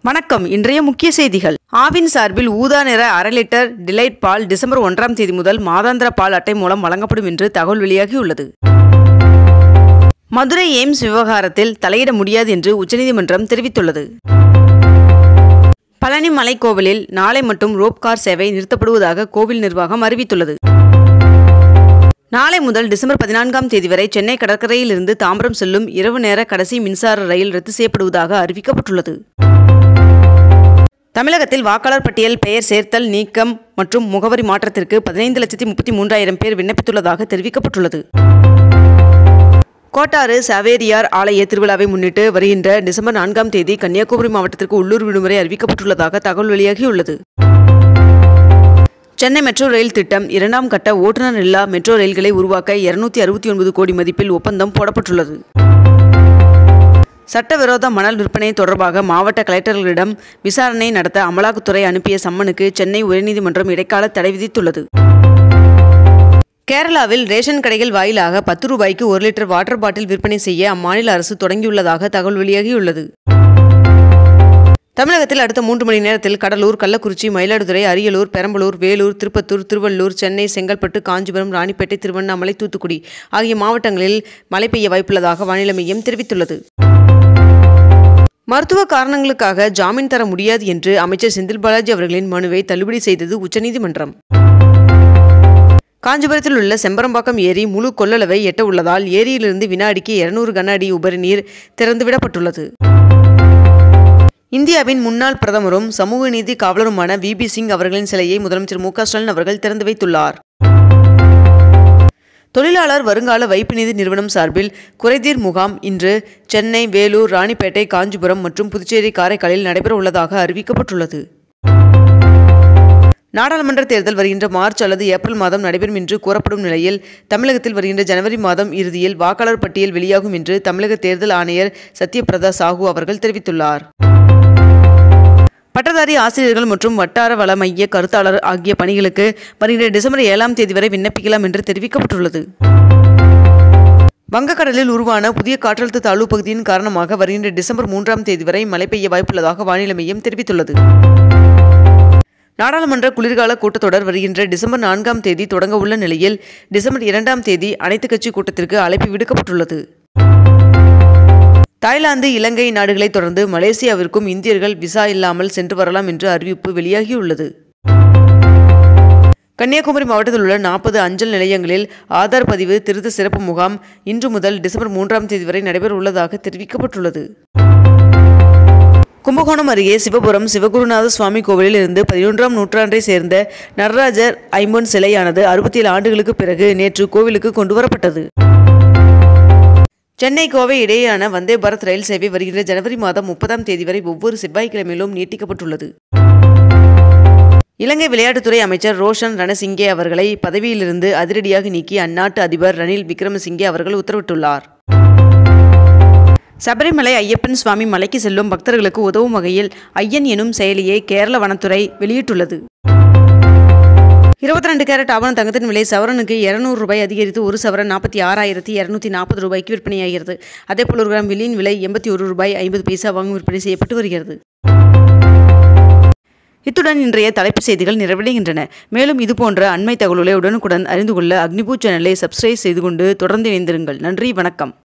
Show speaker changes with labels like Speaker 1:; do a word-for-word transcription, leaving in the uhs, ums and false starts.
Speaker 1: வணக்கம். இன்றைய முக்கிய செய்திகள். ஆவின் சார்பில் ஊதா நிற அரை லிட்டர் டிலைட் பால் டிசம்பர் ஒன்றாம் தேதி முதல் மாதாந்திர பால் அட்டை மூலம் வழங்கப்படும் என்று தகவல் வெளியாகியுள்ளது. மதுரை எய்ம்ஸ் விவகாரத்தில் தலையிட முடியாது என்று உச்சநீதிமன்றம் தெரிவித்துள்ளது. பழனி மலைக்கோவிலில் நாளை மட்டும் ரோப் கார் சேவை நிறுத்தப்படுவதாக கோவில் நிர்வாகம் அறிவித்துள்ளது. நாளை முதல் டிசம்பர் பதினான்காம் தேதி வரை சென்னை கடற்கரையில் இருந்து தாம்பரம் செல்லும் இரவு நேர கடைசி மின்சார ரயில் ரத்து செய்யப்படுவதாக அறிவிக்கப்பட்டுள்ளது. தமிழகத்தில் வாக்காளர் பட்டியல் பெயர் சேர்த்தல், நீக்கம் மற்றும் முகவரி மாற்றத்திற்கு பதினைந்து லட்சத்தி முப்பத்தி மூன்றாயிரம் பேர் விண்ணப்பித்துள்ளதாக தெரிவிக்கப்பட்டுள்ளது. கோட்டாறு சவேரியார் ஆலய திருவிழாவை முன்னிட்டு வருகின்ற டிசம்பர் நான்காம் தேதி கன்னியாகுமரி மாவட்டத்திற்கு உள்ளூர் விடுமுறை அறிவிக்கப்பட்டுள்ளதாக தகவல் வெளியாகியுள்ளது. சென்னை மெட்ரோ ரயில் திட்டம் இரண்டாம் கட்ட ஓட்டுநர் இல்லா மெட்ரோ ரயில்களை உருவாக்க இருநூத்தி அறுபத்தி ஒன்பது கோடி மதிப்பில் ஒப்பந்தம் போடப்பட்டுள்ளது. சட்டவிரோத மணல் விற்பனை தொடர்பாக மாவட்ட கலெக்டர்களிடம் விசாரணை நடத்த அமலாக்கத்துறை அனுப்பிய சம்மனுக்கு சென்னை உயர்நீதிமன்றம் இடைக்கால தடை விதித்துள்ளது. கேரளாவில் ரேஷன் கடைகள் வாயிலாக பத்து ரூபாய்க்கு ஒரு லிட்டர் வாட்டர் பாட்டில் விற்பனை செய்ய அம்மாநில அரசு தொடங்கியுள்ளதாக தகவல் வெளியாகியுள்ளது. தமிழகத்தில் அடுத்த மூன்று மணி நேரத்தில் கடலூர், கள்ளக்குறிச்சி, மயிலாடுதுறை, அரியலூர், பெரம்பலூர், வேலூர், திருப்பத்தூர், திருவள்ளூர், சென்னை, செங்கல்பட்டு, காஞ்சிபுரம், ராணிப்பேட்டை, திருவண்ணாமலை, தூத்துக்குடி ஆகிய மாவட்டங்களில் மழை பெய்ய வாய்ப்புள்ளதாக வானிலை மையம் தெரிவித்துள்ளது. மருத்துவ காரணங்களுக்காக ஜாமீன் தர முடியாது என்று அமைச்சர் செந்தில் பாலாஜி அவர்களின் மனுவை தள்ளுபடி செய்தது உச்சநீதிமன்றம். காஞ்சிபுரத்தில் உள்ள செம்பரம்பாக்கம் ஏரி முழு கொள்ளளவை எட்ட உள்ளதால் ஏரியிலிருந்து வினாடிக்கு இருநூறு கன அடி உபரி நீர் திறந்துவிடப்பட்டுள்ளது. இந்தியாவின் முன்னாள் பிரதமரும் சமூக நீதி காவலருமான வி பி சிங் அவர்களின் சிலையை முதலமைச்சர் மு க ஸ்டாலின் அவர்கள் திறந்து வைத்துள்ளார். தொழிலாளர் வருங்கால வைப்பு நிதி நிறுவனம் சார்பில் குறைதீர் முகாம் இன்று சென்னை, வேலூர், ராணிப்பேட்டை, காஞ்சிபுரம் மற்றும் புதுச்சேரி, காரைக்காலில் நடைபெற உள்ளதாக அறிவிக்கப்பட்டுள்ளது. நாடாளுமன்ற தேர்தல் வருகின்ற மார்ச் அல்லது ஏப்ரல் மாதம் நடைபெறும் என்று கூறப்படும் நிலையில் தமிழகத்தில் வருகின்ற ஜனவரி மாதம் இறுதியில் வாக்காளர் பட்டியல் வெளியாகும் என்று தமிழக தேர்தல் ஆணையர் சத்யபிரதா சாஹூ அவர்கள் தெரிவித்துள்ளார். பட்டதாரி ஆசிரியர்கள் மற்றும் வட்டார வள மைய கருத்தாளர் ஆகிய பணிகளுக்கு வருகின்ற டிசம்பர் ஏழாம் தேதி வரை விண்ணப்பிக்கலாம் என்று தெரிவிக்கப்பட்டுள்ளது. வங்கக்கடலில் உருவான புதிய காற்றழுத்த தாழ்வு பகுதியின் காரணமாக வருகின்ற டிசம்பர் மூன்றாம் தேதி வரை மழை பெய்ய வாய்ப்புள்ளதாக வானிலை மையம் தெரிவித்துள்ளது. நாடாளுமன்ற குளிர்கால கூட்டத்தொடர் வருகின்ற டிசம்பர் நான்காம் தேதி தொடங்க உள்ள நிலையில் டிசம்பர் இரண்டாம் தேதி அனைத்துக் கட்சி கூட்டத்திற்கு அழைப்பு விடுக்கப்பட்டுள்ளது. தாய்லாந்து, இலங்கை நாடுகளை தொடர்ந்து மலேசியாவிற்கும் இந்தியர்கள் விசா இல்லாமல் சென்று வரலாம் என்று அறிவிப்பு வெளியாகியுள்ளது. கன்னியாகுமரி மாவட்டத்தில் உள்ள நாற்பது அஞ்சல் நிலையங்களில் ஆதார் பதிவு திருத்த சிறப்பு முகாம் இன்று முதல் டிசம்பர் மூன்றாம் தேதி வரை நடைபெற உள்ளதாக தெரிவிக்கப்பட்டுள்ளது. கும்பகோணம் அருகே சிவபுரம் சிவகுருநாத சுவாமி கோவிலில் இருந்து பதினொன்றாம் நூற்றாண்டை சேர்ந்த நடராஜர் ஐம்பொன் சிலையானது அறுபத்தி ஏழு ஆண்டுகளுக்கு பிறகு நேற்று கோவிலுக்கு கொண்டு வரப்பட்டது. சென்னை, கோவை இடையேயான வந்தே பாரத் ரயில் சேவை வருகின்ற ஜனவரி மாதம் முப்பதாம் தேதி வரை ஒவ்வொரு செவ்வாய்க்கிழமையிலும் நீட்டிக்கப்பட்டுள்ளது. இலங்கை விளையாட்டுத்துறை அமைச்சர் ரோஷன் ரணசிங்கே அவர்களை பதவியிலிருந்து அதிரடியாக நீக்கி அந்நாட்டு அதிபர் ரணில் விக்ரமசிங்கே அவர்கள் உத்தரவிட்டுள்ளார். சபரிமலை ஐயப்பன் சுவாமி மலைக்கு செல்லும் பக்தர்களுக்கு உதவும் வகையில் ஐயன் எனும் செயலியை கேரள வனத்துறை வெளியிட்டுள்ளது. இருபத்தி ரெண்டு கேரட் ஆவண தங்கத்தின் விலை சவரனுக்கு இருநூறு ரூபாய் அதிகரித்து ஒரு சவரன் நாற்பத்தி ஆறாயிரத்தி இருநூத்தி நாற்பது ரூபாய்க்கு விற்பனையாகிறது. அதேபோல் ஒரு கிராம் வெள்ளியின் விலை எண்பத்தி ஒரு ரூபாய் ஐம்பது பைசா வாங்கும் விற்பனை செய்யப்பட்டு வருகிறது. இத்துடன் இன்றைய தலைப்புச் செய்திகள் நிறைவடைகின்றன. மேலும் இதுபோன்ற அண்மை தகவல்களை உடனுக்குடன் அறிந்து கொள்ள அக்னிபூ சேனலை சப்ஸ்கிரைப் செய்து கொண்டு தொடர்ந்து இணைந்திருங்கள். நன்றி, வணக்கம்.